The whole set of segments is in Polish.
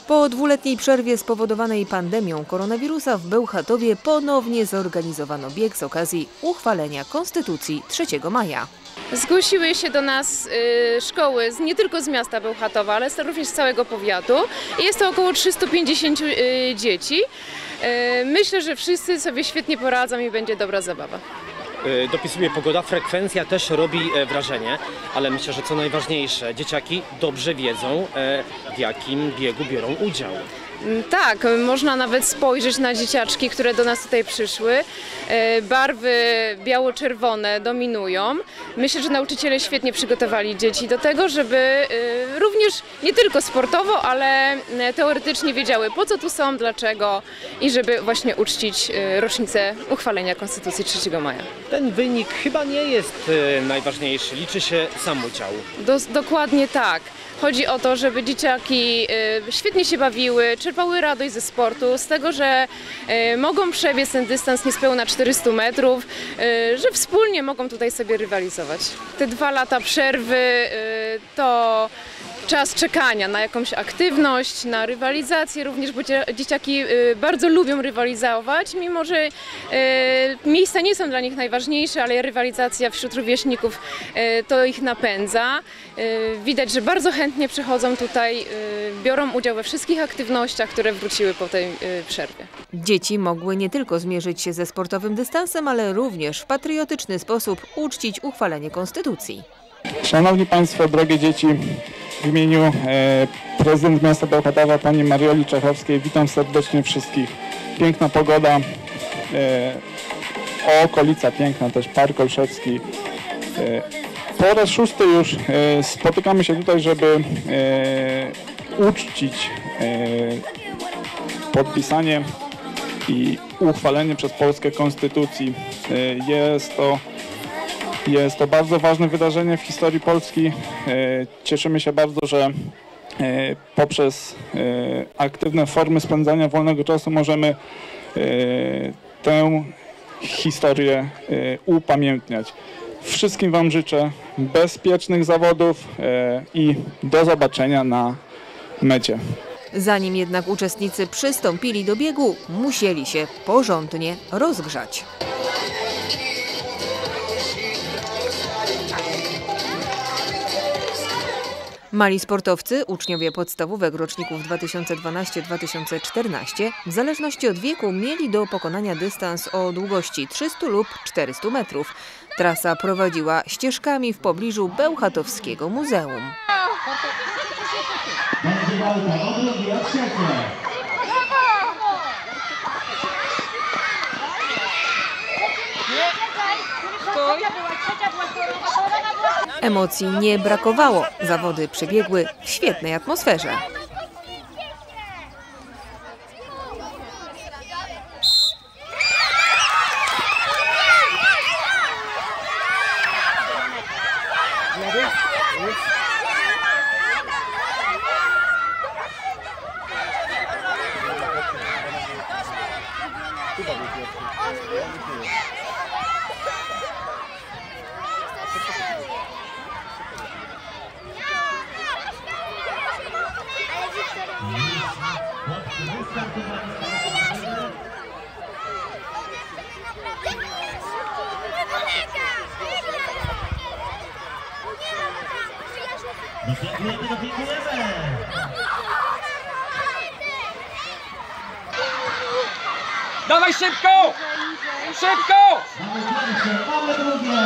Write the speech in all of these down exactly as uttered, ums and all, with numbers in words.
Po dwuletniej przerwie spowodowanej pandemią koronawirusa w Bełchatowie ponownie zorganizowano bieg z okazji uchwalenia Konstytucji trzeciego maja. Zgłosiły się do nas y, szkoły z, nie tylko z miasta Bełchatowa, ale również z całego powiatu. Jest to około trzysta pięćdziesiąt y, dzieci. Y, myślę, że wszyscy sobie świetnie poradzą i będzie dobra zabawa. Dopisuje pogoda, frekwencja też robi wrażenie, ale myślę, że co najważniejsze, dzieciaki dobrze wiedzą, w jakim biegu biorą udział. Tak, można nawet spojrzeć na dzieciaczki, które do nas tutaj przyszły. Barwy biało-czerwone dominują. Myślę, że nauczyciele świetnie przygotowali dzieci do tego, żeby również nie tylko sportowo, ale teoretycznie wiedziały, po co tu są, dlaczego i żeby właśnie uczcić rocznicę uchwalenia Konstytucji trzeciego maja. Ten wynik chyba nie jest najważniejszy, liczy się sam udział. Do, dokładnie tak. Chodzi o to, żeby dzieciaki świetnie się bawiły, czerpały radość ze sportu, z tego, że mogą przebiec ten dystans niespełna czterysta metrów, że wspólnie mogą tutaj sobie rywalizować. Te dwa lata przerwy to czas czekania na jakąś aktywność, na rywalizację również, bo dzieciaki bardzo lubią rywalizować, mimo że miejsca nie są dla nich najważniejsze, ale rywalizacja wśród rówieśników to ich napędza. Widać, że bardzo chętnie przychodzą tutaj, biorą udział we wszystkich aktywnościach, które wróciły po tej przerwie. Dzieci mogły nie tylko zmierzyć się ze sportowym dystansem, ale również w patriotyczny sposób uczcić uchwalenie Konstytucji. Szanowni Państwo, drogie dzieci, w imieniu e, prezydent miasta Bełchatowa, pani Marioli Czechowskiej, witam serdecznie wszystkich. Piękna pogoda, e, okolica piękna, też Park Olszewski. E, po raz szósty już e, spotykamy się tutaj, żeby e, uczcić e, podpisanie i uchwalenie przez Polskę Konstytucji. E, jest to Jest to bardzo ważne wydarzenie w historii Polski. Cieszymy się bardzo, że poprzez aktywne formy spędzania wolnego czasu możemy tę historię upamiętniać. Wszystkim Wam życzę bezpiecznych zawodów i do zobaczenia na mecie. Zanim jednak uczestnicy przystąpili do biegu, musieli się porządnie rozgrzać. Mali sportowcy, uczniowie podstawówek roczników dwa tysiące dwanaście dwa tysiące czternaście, w zależności od wieku mieli do pokonania dystans o długości trzysta lub czterysta metrów. Trasa prowadziła ścieżkami w pobliżu Bełchatowskiego Muzeum. Emocji nie brakowało. Zawody przebiegły w świetnej atmosferze. Dopiękujemy, dopiękujemy! Dawaj szybko! Szybko! Mamy pierwsze, mamy drugie!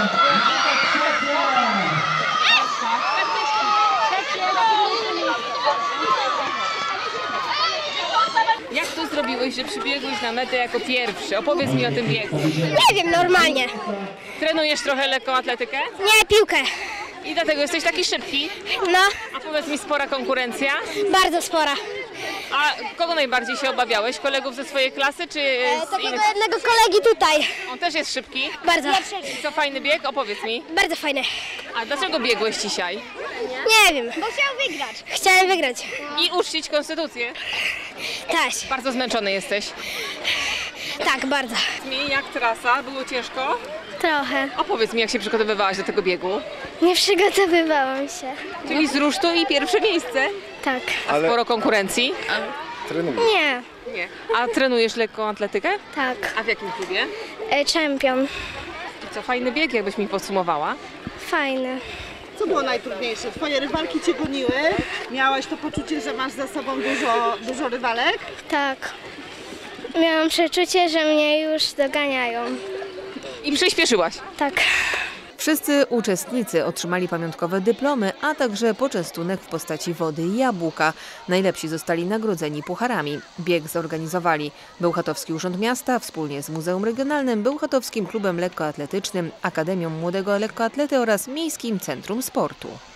Jak to zrobiłeś, że przybiegłeś na metę jako pierwszy? Opowiedz mi o tym biegu. Nie wiem, normalnie. Trenujesz trochę lekką atletykę? Nie, piłkę. I dlatego jesteś taki szybki? No, A powiedz mi, spora konkurencja? bardzo spora. A kogo najbardziej się obawiałeś? Kolegów ze swojej klasy czy E, z takiego innych? jednego kolegi tutaj. On też jest szybki? Bardzo. I co, fajny bieg? Opowiedz mi. Bardzo fajny. A dlaczego biegłeś dzisiaj? Nie wiem. Bo chciał wygrać. Chciałem wygrać. I uczcić konstytucję? Tak, Bardzo zmęczony jesteś. tak, bardzo. Mi, jak trasa? Było ciężko? Trochę. Opowiedz mi, jak się przygotowywałaś do tego biegu. Nie przygotowywałam się. Czyli z rusztu i pierwsze miejsce. Tak. A sporo konkurencji? Nie. Nie. A trenujesz lekką atletykę? Tak. A w jakim klubie? E, Czempion. I co, fajny bieg, jakbyś mi podsumowała? Fajny. Co było najtrudniejsze? Twoje rywalki cię goniły? Miałaś to poczucie, że masz za sobą dużo, dużo rywalek? Tak. Miałam przeczucie, że mnie już doganiają. I przyspieszyłaś. Tak. Wszyscy uczestnicy otrzymali pamiątkowe dyplomy, a także poczęstunek w postaci wody i jabłka. Najlepsi zostali nagrodzeni pucharami. Bieg zorganizowali Bełchatowski Urząd Miasta wspólnie z Muzeum Regionalnym, Bełchatowskim Klubem Lekkoatletycznym, Akademią Młodego Lekkoatlety oraz Miejskim Centrum Sportu.